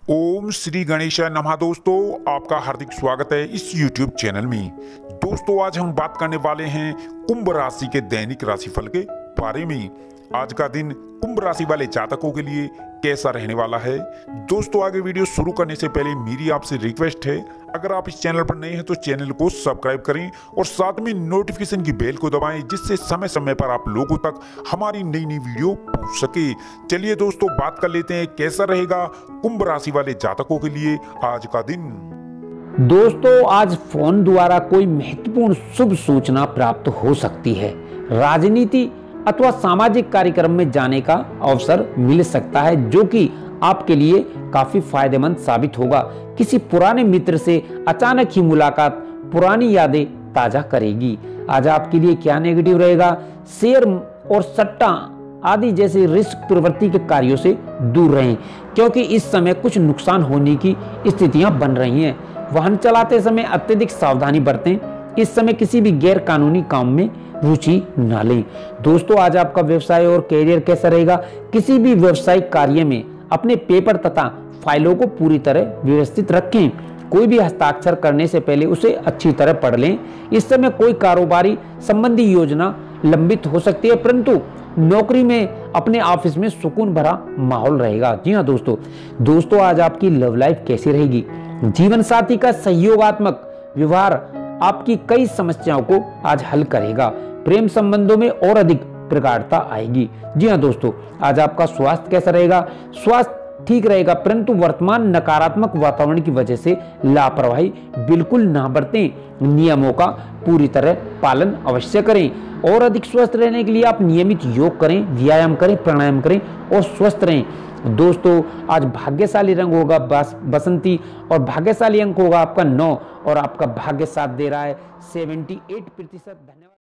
ओम श्री गणेशाय नमः। दोस्तों, आपका हार्दिक स्वागत है इस YouTube चैनल में। दोस्तों, आज हम बात करने वाले हैं कुंभ राशि के दैनिक राशिफल के बारे में। आज का दिन कुंभ राशि वाले जातकों के लिए कैसा रहने वाला है। दोस्तों, आगे वीडियो शुरू करने से पहले मेरी आपसे रिक्वेस्ट है, अगर आप इस चैनल पर नए हैं तो चैनल को सब्सक्राइब करें और साथ में नोटिफिकेशन की बेल को दबाएं, जिससे समय समय पर आप लोगों तक हमारी नई नई वीडियो पहुंच सके। चलिए दोस्तों, बात कर लेते हैं कैसा रहेगा कुंभ राशि वाले जातकों के लिए आज का दिन। दोस्तों, आज फोन द्वारा कोई महत्वपूर्ण शुभ सूचना प्राप्त हो सकती है। राजनीति अथवा सामाजिक कार्यक्रम में जाने का अवसर मिल सकता है, जो कि आपके लिए काफी फायदेमंद साबित होगा। किसी पुराने मित्र से अचानक ही मुलाकात पुरानी यादें ताजा करेगी। आज आपके लिए क्या नेगेटिव रहेगा? शेयर और सट्टा आदि जैसे रिस्क प्रवृत्ति के कार्यों से दूर रहें, क्योंकि इस समय कुछ नुकसान होने की स्थितियां बन रही हैं। वाहन चलाते समय अत्यधिक सावधानी बरतें। इस समय किसी भी गैर कानूनी काम में रुचि न लें। दोस्तों, आज आपका व्यवसाय और कैरियर कैसा रहेगा? किसी भी व्यवसायिक कार्य में अपने पेपर तथा फाइलों को पूरी तरह व्यवस्थित रखें। कोई भी हस्ताक्षर करने से पहले उसे अच्छी तरह पढ़ लें। इस समय कोई कारोबारी संबंधी योजना लंबित हो सकती है, परंतु नौकरी में अपने ऑफिस में सुकून भरा माहौल रहेगा। जी हाँ दोस्तों, आज आपकी लव लाइफ कैसी रहेगी? जीवन साथी का सहयोगात्मक व्यवहार आपकी कई समस्याओं को आज हल करेगा। प्रेम संबंधों में और अधिक प्रगाढ़ता आएगी। जी हाँ दोस्तों, आज आपका स्वास्थ्य कैसा रहेगा? स्वास्थ्य ठीक रहेगा, परंतु वर्तमान नकारात्मक वातावरण की वजह से लापरवाही बिल्कुल ना बरतें। नियमों का पूरी तरह पालन अवश्य करें और अधिक स्वस्थ रहने के लिए आप नियमित योग करें, व्यायाम करें, प्राणायाम करें और स्वस्थ रहें। दोस्तों, आज भाग्यशाली रंग होगा बसंती और भाग्यशाली अंक होगा आपका 9 और आपका भाग्य साथ दे रहा है 78%। धन्यवाद।